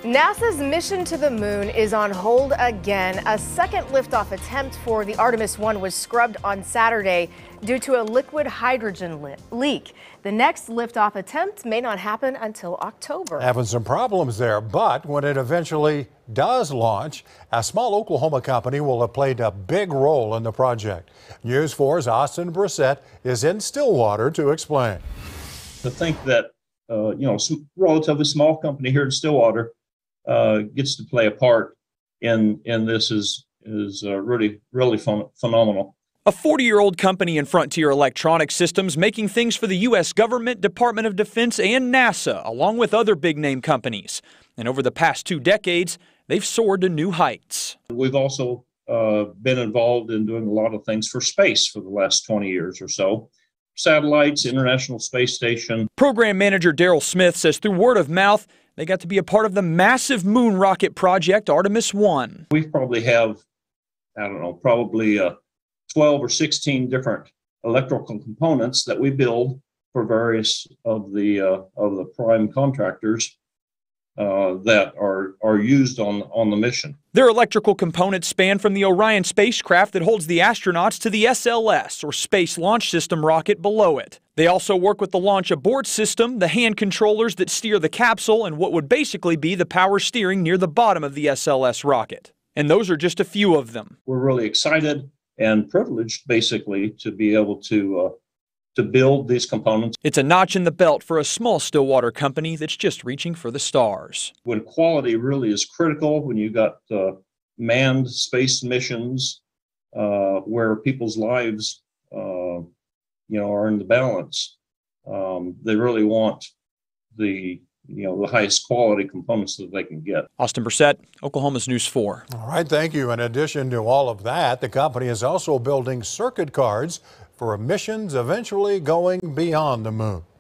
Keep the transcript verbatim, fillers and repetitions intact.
NASA's mission to the moon is on hold again. A second liftoff attempt for the Artemis one was scrubbed on Saturday due to a liquid hydrogen le leak. The next liftoff attempt may not happen until October. Having some problems there, but when it eventually does launch, a small Oklahoma company will have played a big role in the project. News four's Austin Brissett is in Stillwater to explain. To think that, uh, you know, a relatively small company here in Stillwater uh, gets to play a part in in this is is uh, really really fun, phenomenal. A forty-year-old company in Frontier Electronic Systems making things for the U S government, Department of Defense, and NASA, along with other big-name companies. And over the past two decades, they've soared to new heights. We've also uh, been involved in doing a lot of things for space for the last twenty years or so. Satellites, International Space Station. Program manager Daryl Smith says through word of mouth, they got to be a part of the massive moon rocket project Artemis one. We probably have, I don't know, probably uh, twelve or sixteen different electrical components that we build for various of the uh, of the prime contractors uh, that are are used on on the mission. Their electrical components span from the Orion spacecraft that holds the astronauts to the S L S, or Space Launch System rocket, below it. They also work with the launch abort system, the hand controllers that steer the capsule, and what would basically be the power steering near the bottom of the S L S rocket. And those are just a few of them. We're really excited and privileged, basically, to be able to uh, to build these components. It's a notch in the belt for a small Stillwater company that's just reaching for the stars. When quality really is critical, when you got uh, manned space missions uh, where people's lives, uh, you know, are in the balance, um, they really want the you know, the highest quality components that they can get. Austin Brissett, Oklahoma's News four. All right, thank you. In addition to all of that, the company is also building circuit cards for missions eventually going beyond the moon.